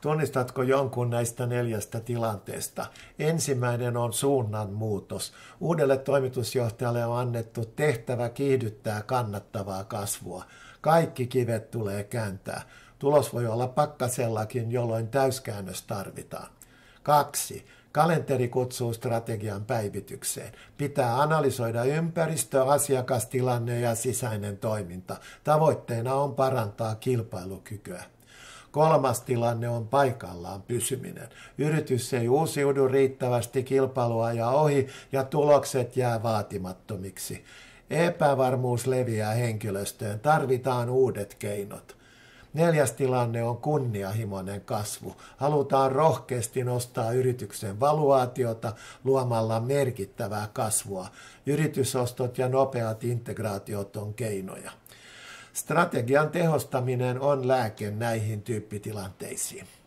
Tunnistatko jonkun näistä 4 tilanteesta? Ensimmäinen on suunnanmuutos. Uudelle toimitusjohtajalle on annettu tehtävä kiihdyttää kannattavaa kasvua. Kaikki kivet tulee kääntää. Tulos voi olla pakkasellakin, jolloin täyskäännös tarvitaan. 2. Kalenteri kutsuu strategian päivitykseen. Pitää analysoida ympäristö, asiakastilanne ja sisäinen toiminta. Tavoitteena on parantaa kilpailukykyä. 3. tilanne on paikallaan pysyminen. Yritys ei uusiudu riittävästi, kilpailu ajaa ohi ja tulokset jää vaatimattomiksi. Epävarmuus leviää henkilöstöön. Tarvitaan uudet keinot. 4. tilanne on kunnianhimoinen kasvu. Halutaan rohkeasti nostaa yrityksen valuaatiota luomalla merkittävää kasvua. Yritysostot ja nopeat integraatiot on keinoja. Strategian tehostaminen on lääke näihin tyyppitilanteisiin.